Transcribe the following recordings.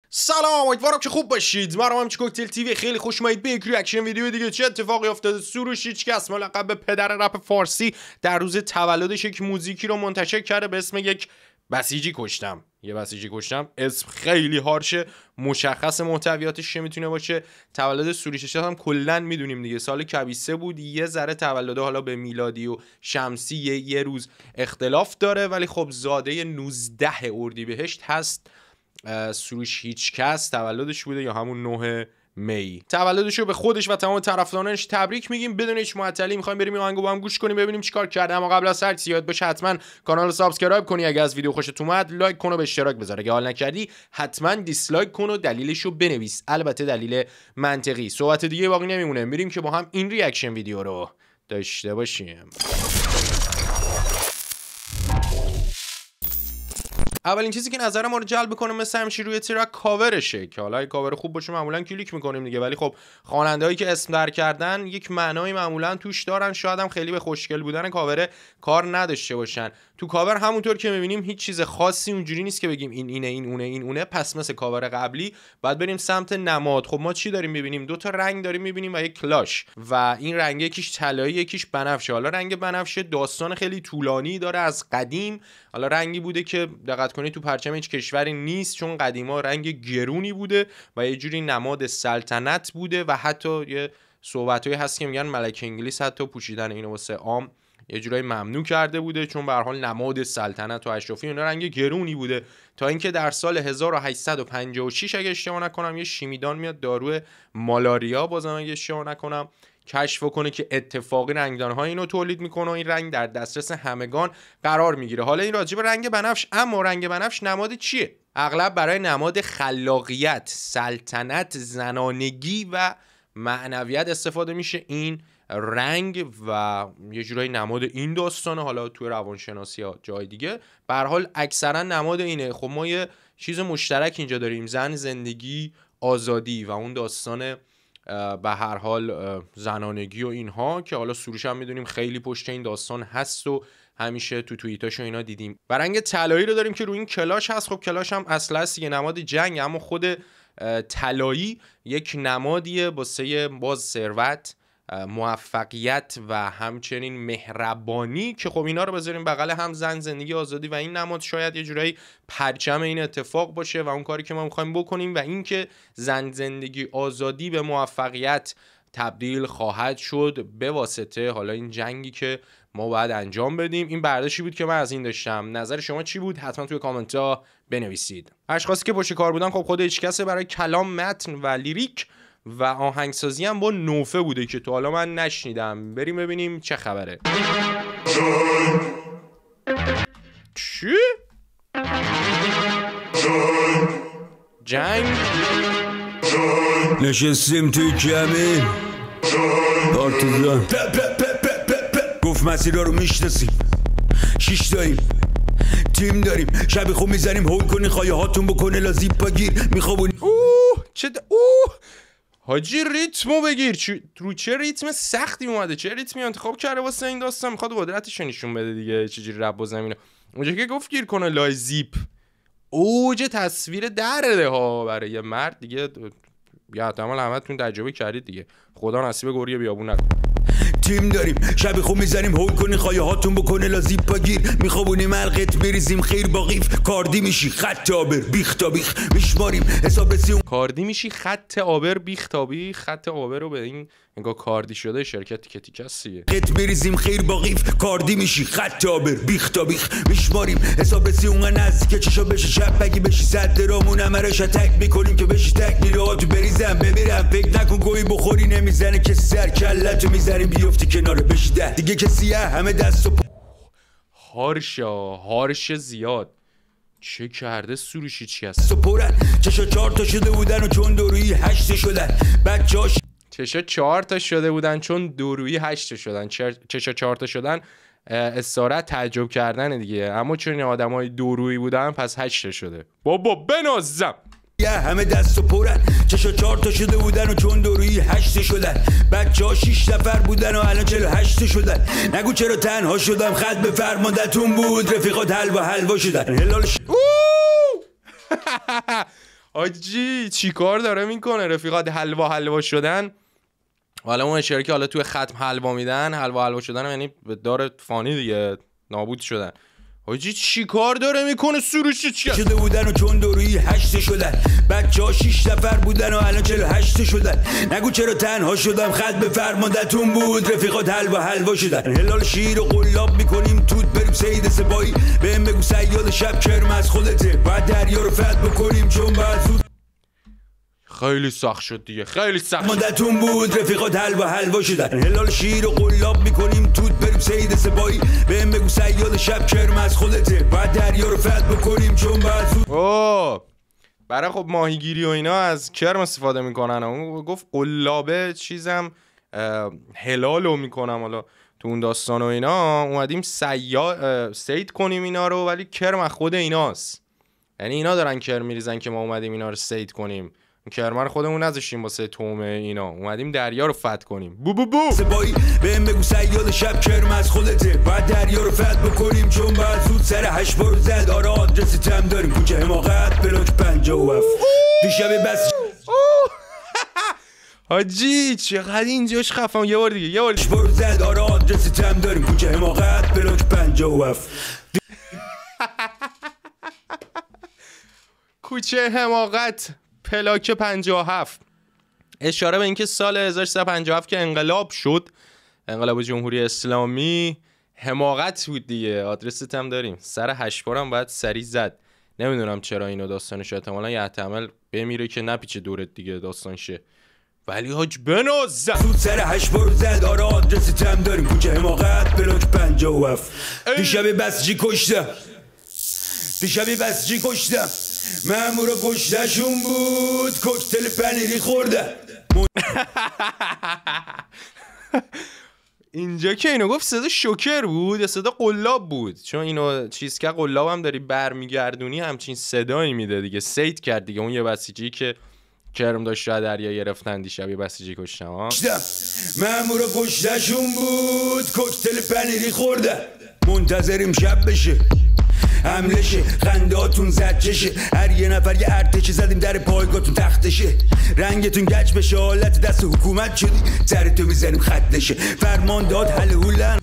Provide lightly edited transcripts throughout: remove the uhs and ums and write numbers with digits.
سلام، امیدوارم که خوب باشید. من همچین کوکتل تیوی خیلی خوش اومدید به یک ریاکشن ویدیو دیگه. چه اتفاقی افتاده؟ سروش هیچکس ملقب به پدر رپ فارسی در روز تولدش یک موزیکی رو منتشر کرده به اسم یک بسیجی کشتم. یه بسیجی کشتم اسم خیلی هارشه، مشخص محتویاتش چه میتونه باشه. تولد سروش هم کلا میدونیم دیگه، سال کبیسه بود، یه ذره تولده حالا به میلادی و شمسی یه روز اختلاف داره، ولی خب زاده 19 اردیبهشت هست. سروش هیچکس تولدش بوده یا همون 9 می. تولدش رو به خودش و تمام طرفدارانش تبریک میگیم بدون هیچ معطلی. میخوایم بریم این آهنگو با هم گوش کنیم ببینیم چیکار کرده. اما قبل از هر چیزی یاد باشه حتما کانال رو سابسکرایب کنی، اگه از ویدیو خوشت اومد لایک کن و به اشتراک بذار، اگه حال نکردی حتما دیسلایک کن و دلیلش رو بنویس، البته دلیل منطقی. صحبت دیگه باقی نمیمونه، میریم که با هم این ریاکشن ویدیو رو داشته باشیم. اولین چیزی که نظر ما رو جلب کنه مثل همیشه روی ترک کاورشه که حالا کاور خوب باشه معمولا کلیک میکنیم دیگه، ولی خب خواننده‌هایی که اسم در کردن یک معنایی معمولا توش دارن، شاید هم خیلی به خوشگل بودن کاور کار نداشته باشن. تو کاور همونطور که میبینیم هیچ چیز خاصی اونجوری نیست که بگیم این اینه این اونه این اونه. پس مثل کاور قبلی بعد بریم سمت نماد. خب ما چی داریم میبینیم؟ دو تا رنگ داریم میبینیم و یک کلاش، و این رنگ یکیش طلایی یکیش بنفشه. حالا رنگ بنفشه داستان خیلی طولانی داره از قدیم، حالا رنگی بوده که دقت کنید تو پرچم هیچ کشوری نیست، چون قدیما رنگ گرونی بوده و یه جوری نماد سلطنت بوده و حتی یه صحبتایی هست که میگن ملک انگلیس حتی پوشیدن اینو واسه عام یه جورایی ممنوع کرده بوده، چون به هر حال نماد سلطنت و اشرافی اینا رنگ گرونی بوده. تا اینکه در سال 1856 اگه اشتباه نکنم یه شیمیدان میاد دارو مالاریا، بازم اگه اشتباه نکنم، کشف کنه که اتفاقی رنگدان‌ها اینو تولید میکنه و این رنگ در دسترس همگان قرار میگیره. حالا این راجع به رنگ بنفش، اما رنگ بنفش نماد چیه؟ اغلب برای نماد خلاقیت، سلطنت، زنانگی و معنویت استفاده میشه این رنگ و یه جورایی نماد این داستانه. حالا توی روانشناسی ها جای دیگه به هر حال اکثرا نماد اینه. خب ما یه چیز مشترک اینجا داریم، زن، زندگی، آزادی و اون داستان به هر حال زنانگی و اینها که حالا سروش هم میدونیم خیلی پشت این داستان هست و همیشه تو توییتاشو اینا دیدیم. و رنگ طلایی رو داریم که روی این کلاش هست. خب کلاش هم اصلا یه نماد جنگ، اما خود طلایی یک نمادیه واسه باز ثروت، موفقیت و همچنین مهربانی که خب اینا رو بذاریم بغل هم، زن، زندگی، آزادی و این نماد شاید یه جورایی پرچم این اتفاق باشه و اون کاری که ما می‌خوایم بکنیم و این که زن، زندگی، آزادی به موفقیت تبدیل خواهد شد به واسطه حالا این جنگی که ما باید انجام بدیم. این برداشتی بود که من از این داشتم. نظر شما چی بود؟ حتما توی کامنت ها بنویسید. اشخاصی که پشت کار بودن خب خود هیچکس برای کلام، متن و لیریک و آهنگسازی هم با نوفه بوده که تو حالا من نشنیدم. بریم ببینیم چه خبره. چی؟ جنگ؟ نشستیم توی کمی پارتیزان گفت مسیرها رو میشناسیم، 6 داریم تیم داریم، شبی خوب میزنیم هول کنین خواهی هاتون بکنه لازیب پاگیر میخوابونی. حاجی ریتمو بگیر، رو چه ریتم سختی اومده، چه ریتمی انتخاب کرده واسه این داستان. میخواد قدرتش نشون بده دیگه، چجوری رپ و زمینه. اونجا که گفت گیر کنه لای زیپ، اوج تصویر درده ها برای یه مرد دیگه. یا احتمال همتون تجربه کردید دیگه، خدا نصیب گوریه بیابون نکن. تیم داریم شب خوب میزنیم هول کنین خواهی هاتون بکنه لازیب پاگیر میخوابونیم القت میریزیم خیر باقیف کاردی میشی خط آبر بیخ تا بیخ میشماریم حساب رسی. کاردی میشی خط آبر بیخ تا بیخ. خط آبر رو به این انگار کاردی شده شرکت تیکه تیکه سیه. قط میریزیم خیر باقیف کاردی میشی خط آبر بیخ تا بیخ میشماریم حساب رسی اونقدر نزدیک چشا بشه شب بگی بشی صد درامون همه شتک میکنیم که بشی تک میره تو بریزم بمیرم فکر نکن گویی بخوری نمیزنه که سر کلتو میزنیم بیفتی کناره بشی ده دیگه که سیه همه دست و هارش زیاد. چه کرده سروش هیچکس؟ سپورن چشا 4 تا شده بودن و چون دورویی 8 شدن بچه‌هاش. چشا 4 تا شده بودن چون دورویی 8 شدن. چشا 4 تا شدن استعاره تعجب کردن دیگه، اما چون این آدمای دورویی بودن پس 8 شده. بابا بنازم همه دست و پرن چشا 4 تا شده بودن و چون دورویی 8 شدن بچه‌ها 6 نفر بودن و الان 48 شدن. نگو چرا تنها شدم خط به فرمانده‌تون بود رفیقات حلوا شدن هلال آجی چیکار داره میکنه رفیقات؟ حلوا شدن. حالا اون اشاره که حالا توی ختم حلوا میدن، حلوا شدن یعنی به دار فانی دیگه، نابود شدن. حاجی چی کار داره میکنه؟ سروش چی شده بودن و چون دورویی 8 شدن، بچه ها 6 نفر بودن و الان 48 شدن. نگو چرا تنها شدم، خط به فرمانده‌تون بود، رفیقات حلوا شدن. هلال شیر و قلاب میکنیم توت بریم سید سپاهی، بهم بگو صیاد شب کرم از خودته، بعد دریا رو فتح بکنیم چون بعد زود. خیلی سخت شد دیگه، خیلی سخت مادتون بود، رفیقات حلوا شدن. هلال شیر و قلاب میکنیم توت بریم سید سپاهی، بهم بگو صیاد شب کرم از خودته، بعد دریا رو فتح بکنیم چون بعد زود. اوه برای خب ماهیگیری و اینا از کرم استفاده میکنن. اون گفت قلابه چیزم هلالو میکنم. حالا تو اون داستان و اینا اومدیم سید کنیم اینا رو، ولی کرم از خود ایناست. یعنی اینا دارن کرم میریزن که ما اومدیم اینا رو سید کنیم. کرمان خودمون نذاشتیم واسه تومه اینا، اومدیم دریا رو فتح کنیم. بو سپاهی بهم بگو صیاد شب کرم از خودته، بعد دریا رو فتح بکنیم چون بعد زود. سر 8 بار زد آره آدرس تم داریم، کوچه حماقت بلاک 57 دیشب بس. حاجی چقدر اینجاش خفم. یه بار دیگه 8 بار زد آره آدرس تم داریم، کوچه حماقت بلاک 57 کوچه حماقت پلاک 57. اشاره به اینکه سال 1357 که انقلاب شد، انقلاب جمهوری اسلامی، حماقت بود دیگه. آدرست هم داریم. سر 8 بارم باید سری زد. نمیدونم چرا اینو داستانش احتمالاً یه احتمال بمیره که نپیچه دورت دیگه داستانشه، ولی حاج بناز زود. سر 8 بار زد آره آدرست هم داریم، کوچه حماقت بلاک 57 دیشب بسیجی کشتم، مامورا کشتشون بود، کوکتل پنیری خورده. اینجا که اینو گفت صدا شوکر بود یا صدا قلاب بود؟ چون اینو چیز که قلاب هم داری برمیگردونی همچین صدایی میده دیگه. سید کرد دیگه اون یه بسیجی که کرم داشت را دریا گرفتن دیشب یه بسیجی کشتم. مامورا کشتشون بود، کوکتل پنیری خورده. منتظریم شب بشه حمله شه، خندهاتون زد چشه، هر یه نفر یه ارتشه زدیم در پایگاهتون تختشه، رنگتون گچ بشه، حالت دست حکومت شدی، سرتو میزنیم خطشه، فرمان داد حل هولن،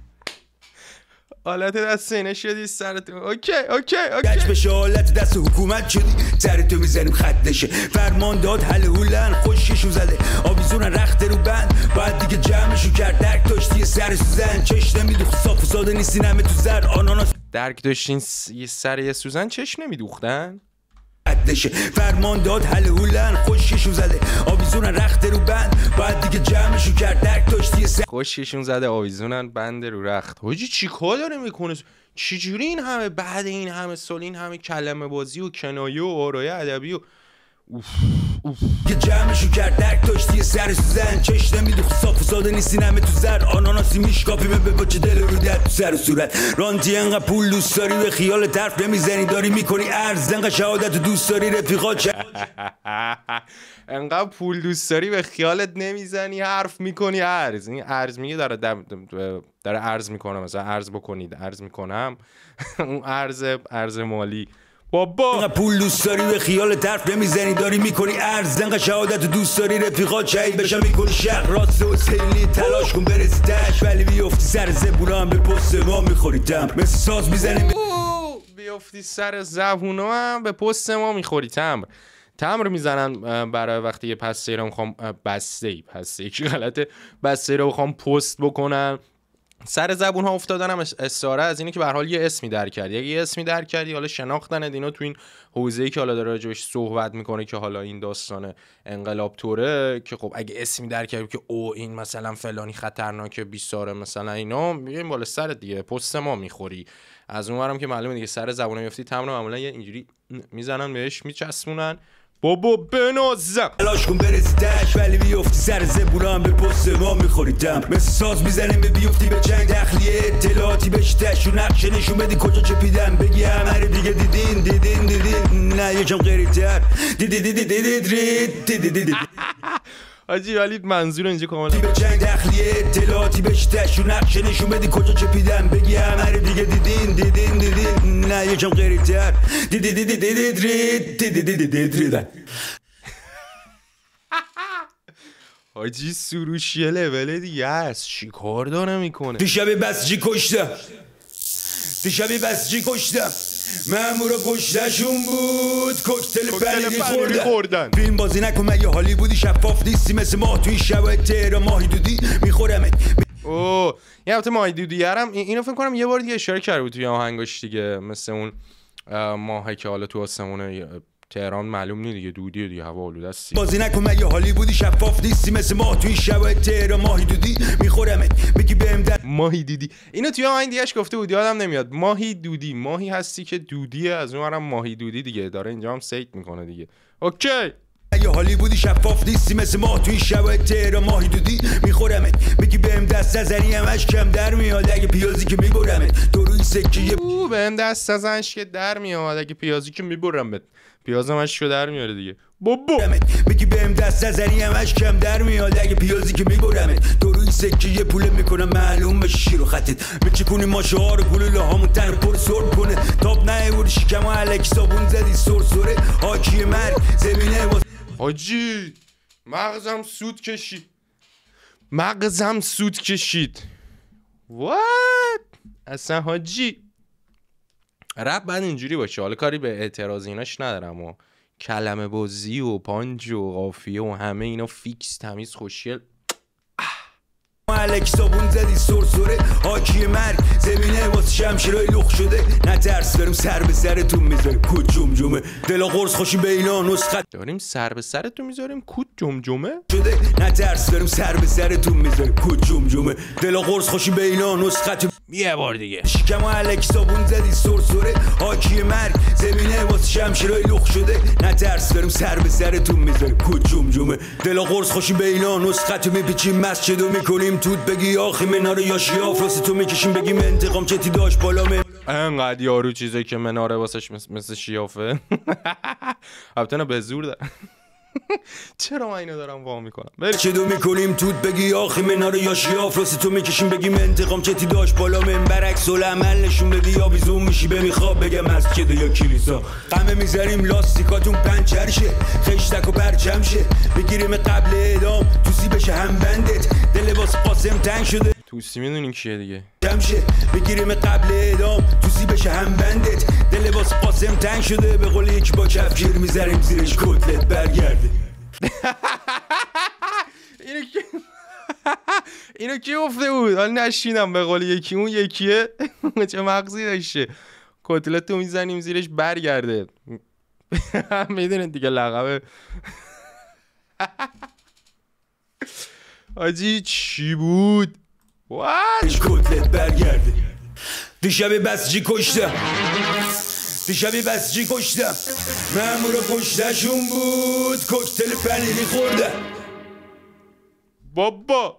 حالت دست اینه شدی سرتو. اوکی گچ بشه، حالت دست حکومت شدی، سرتو میزنیم خطشه، فرمان داد حل هولن، خوششو زده آویزونن رخت رو بند، باید دیگه جمعشو کرد، درک داشتی سر سوزن، چش نمیدوخت صاف و ساده نیستی نمه تو زر آناناس، درک داشتین یه سر یه سوزن چش نمیدوختن. فرمان داد حل هولن، خوششون زده آویزونن رخت رو بند، باید دیگه جمعشو کرد، درک داشتی خوششون زده آویزونن بند رو رخت. حاجی چی کار داره میکنه؟ چجوری این همه بعد این همه سال این همه کلمه بازی و کنایه و آرایه ادبی و که جمعشو کرد، درک داشتی سر سوزن، چش نمیدوخت صاف و ساده نیستی نمه تو زر آناناسی میشکافیمه به بچه دل رو درد تو سر و صورت، رانتی انقدر پول دوست داری به خیال طرف نمیزنی، داری میکنی ارز، انقدر شهادت دوست داری رفیقات انقدر پول دوست داری به خیالت نمیزنی حرف میکنی ارز. این ارز میگه داره ارز میکنه، مثلا ارز بکنید ارز میکنم اون ارز مالی. بابا انقدر پول دوست داری به خیال طرف نمیزنی، داری میکنی ارز، انقدر شهادت دوست داری رفیقات شهید بشن، میکنی شق راست و سیلی، تلاش کن برسی تش، ولی بیفتی سر زبونا هم به پست ما میخوری تمر، مثل ساز میزنی بیفتی سر زبونا هم به پست ما میخوری تمر میزنن برای وقتی یه پسته رو میخوام پسته که غلطه، پسته رو میخوام پست بکنن سر زبون ها افتادن. هم استعاره از اینه که به هر حال یه اسمی در کردی، اگه یه اسمی در کردی حالا شناختن اینا تو این حوزه‌ای که حالا داره راجعش صحبت میکنه که حالا این داستان انقلاب توره، که خب اگه اسمی در کردی که او این مثلا فلانی خطرناکه بیساره مثلا اینا، میگیم بالا سرت دیگه پست ما میخوری. از اونورم که معلومه دیگه سر زبون میافتی تمر معمولا یه اینجوری میزنن بهش میچسبونن. بابا بنازم تلاش کن برسی تش، ولی بیفتی سر زبونا هم به پست ما میخوری دم، مثل ساز میزنیم بیفتی به جنگ، دخلیه اطلاعاتی بهش تش و نقشه نشون بدی کجا چپیدن، بگی همه رو دیگه دیدین نه یکم غیری‌تر دیدید حاجی ولی منظور اینجا کاملا به جنگ داخلیه اطلاعاتی بهش تشو نقشه نشون بدی کجا چپیدن بگی همه رو دیگه دیدین نه یکم غیری‌تر دیدین حاجی سروشیه لول دیگه است چی کار داره میکنه دیشب بسجی کشتم مامورا کشتشون بود کوکتل پنیری خوردن فیلم بازی نکن مگه هالیوودی شفاف نیستی مثل ماه توی شب تهران ماهی دودی میخورمت اوه یه البته ماهی دودی هم اینو فکر کنم یه بار دیگه اشاره کرده بود توی آهنگاش دیگه مثل اون ماهی که حالا تو آسمون تهران معلوم نیست دیگه دودی و دیگه هوا آلوده است بازی نکن مگه هالیوودی شفاف نیستی مثل ماه توی شب تهران ماهی دودی میخورمت بگی بهم ماهی دودی اینو توی آهنگ دیگه‌اش گفته بود یادم نمیاد ماهی دودی ماهی هستی که دودیه از اونورم ماهی دودی دیگه داره اینجا هم سیت میکنه دیگه اوکی مگه هالیوودی شفاف نیستی مثل ماه توی شب تهران ماهی دودی میخورمت بگی بهم دست نزنی همش کم در میاد اگه پیازی که میبرمت تو روی سکه بهم دست نزنش که در میاد اگه پیازی که میبرمت پیازم اشکو در میاره دیگه بابا بگی بهم دست نزنی همش کم در میاد اگه پیازی که میبرمت تو روی سکه یه پوله میکنم معلوم بشه شیر و خطت میچکونی ماشه رو گلوله هامون تن پر سرب کنه تاب نیوردی شکم و الکی صابون زدی سرسره حاکی مرگ زمینه حاجی مغزم سود کشید وات اصلا حاجی رپ بعد اینجوری باشه حالا کاری به اعتراض ایناش ندارم و کلمه بازی و پانج و قافیه و همه اینا فیکس تمیز خوشگل الکی صابون زدی سرسره حاکی مرگ زمینه واسه شمشیرای لخ شده نترس داریم سر به سرتون میذاریم کود جمجمه دلا قرص خوشی به اینا نسخت داریم سر به سرتون میذاریم کود جمجمه شده نترس داریم سر به سرتون میذاریم کود جمجمه دلا قرص خوشی به اینا نسخت یه بار دیگه شکم و الکی صابون زدی سرسره حاکی مرگ زمینه واسه شمشیرای لخ شده نترس داریم سر به سرتون میذاریم کود جمجمه دلا قرص خوشی به اینا نسخت میپیچیم مسجدو میکنیم توت بگی آخی مناره یا شیاف راست تو میکشیم بگیم انتقام چتی داشت بالا انقدر یارو چیزایی که مناره واسش مثل شیافه البته به زور داره چرا من اینو دارم وا میکنم چه دو میکنیم توت بگی آخی مناره یا شیاف راست تو میکشیم بگیم انتقام چتی داشت بالا من برعکس العمل نشون بدی یا بیزون میشی بمیخواب بگم مسجد یا کلیسا قمه میذاریم لاستیکاتون پنچر شه خشتک و پرچم شه بگیریم قبل اعدام توسی بشه هم بندت دل واسه قاسم تنگ شده توسی میدونین کیه دیگه جمشه بگیریم قبل اعدام توسی بشه هم بندت دل واسه قاسم تنگ شده به قول یکی با کفگیر میذاریم زیرش کتلت برگرده اینو کی گفته بود حالا نشینم به قول یکی اون یکیه چه مغزی داشته کتلت رو میزنیم زیرش برگرده میدونید دیگه لقب آجی چی بود وات کتلت برگرده دیشب بسجی کشتم مامورا کشتشون بود کوکتل پنیری خوردن بابا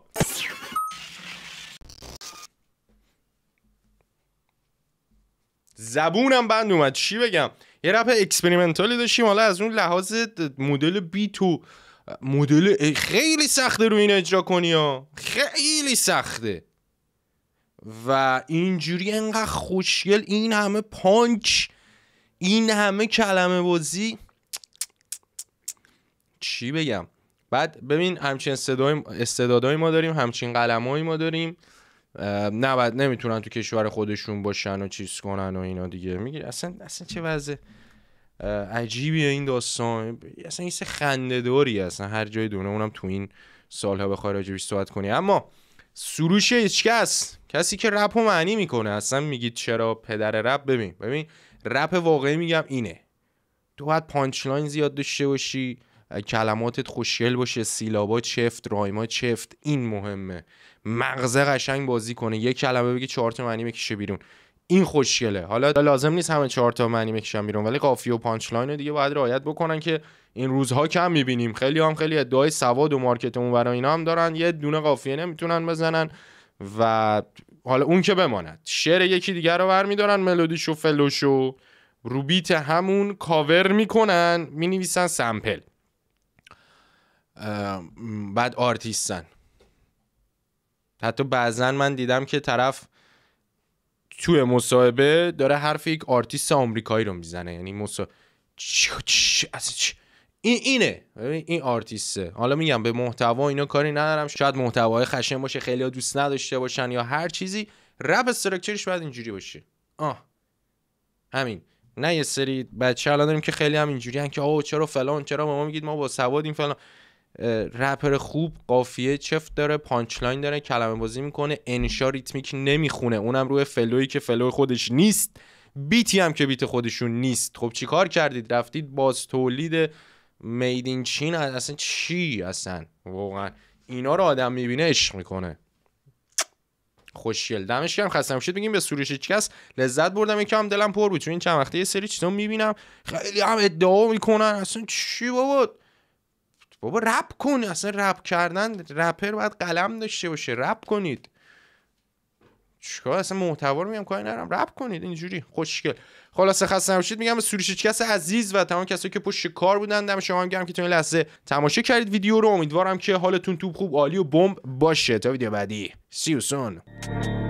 زبونم بند اومد چی بگم یه رپ اکسپریمنتالی داشتیم حالا از اون لحاظ مدل بیت و مدل خیلی سخته رو این اجرا کنی ها خیلی سخته و اینجوری انقدر خوشگل این همه پانچ این همه کلمه بازی چی بگم بعد ببین همچین استعدادهای ما داریم همچین قلمایی ما داریم نه بعد نمیتونن تو کشور خودشون باشن و چیز کنن و اینا دیگه میگیری اصلا چه وضع عجیبیه این داستان اصلا این سه خنده‌داری اصلا هر جای دونه اونم تو این سالها بخوای راجبش صحبت کنی اما سروش هیچکس کسی که رپ رو معنی میکنه اصلا میگید چرا پدر رپ ببین رپ واقعی میگم اینه تو باید پانچ لاین زیاد داشته باشی کلماتت خوشگل باشه سیلابا چفت رایما چفت این مهمه مغزه قشنگ بازی کنه یک کلمه بگی 4 تا معنی بکشه بیرون این خوشگله حالا لازم نیست همه 4 تا معنی بکشن بیرون ولی قافیه و پانچ لاین دیگه باید رعایت بکنن که این روزها کم میبینیم خیلی ادعای سواد و مارکتمون برای اینا هم دارن یه دونه قافیه نمیتونن بزنن و حالا اون که بماند شعر یکی دیگه رو برمیدارن ملودیشو فلوشو رو بیت همون کاور میکنن مینویسن سمپل بعد آرتیستن. حتی بعضن من دیدم که طرف توی مصاحبه داره حرف یک آرتیست آمریکایی رو میزنه، یعنی اینه این آرتیسته. حالا میگم به محتوا اینا کاری ندارم، شاید محتوای خشن باشه خیلی‌ها دوست نداشته باشن یا هر چیزی، رپ استراکچرش باید اینجوری باشه. همین. نه یه سری بچه الان داریم که خیلی هم اینجوری ان که آقا چرا فلان، چرا ما میگید ما با سوادیم فلان. رپر خوب قافیه چفت داره، پانچ لاین داره، کلمه بازی میکنه، انشا ریتمیک نمیخونه، اونم روی فلویی که فلو خودش نیست، بیتی هم که بیت خودشون نیست. خب چیکار کردید؟ رفتید باز تولید میدین چین. اصلا چی؟ اصلا واقعا اینا رو آدم میبینه عشق میکنه. خوشگل دمش گرم. خسته نباشید بگیم به سروش هیچکس. لذت بردم، یکم دلم پر بود چون این چند وقته یه سری چیزا میبینم خیلی هم ادعا میکنن. اصلا چی بابا رپ کن. اصلا رپ کردن، رپر باید قلم داشته باشه، رپ کنید. چیکار اصلا محتوا رو میگم کاری ندارم، رپ کنید اینجوری خوشگل. خلاصه خسته نباشید میگم به سروش هیچکس عزیز و تمام کسایی که پشت کار بودن. دم شما هم گرم که تو این لحظه تماشا کردید ویدیو رو. امیدوارم که حالتون توپ خوب عالی و بمب باشه. تا ویدیو بعدی. See you soon.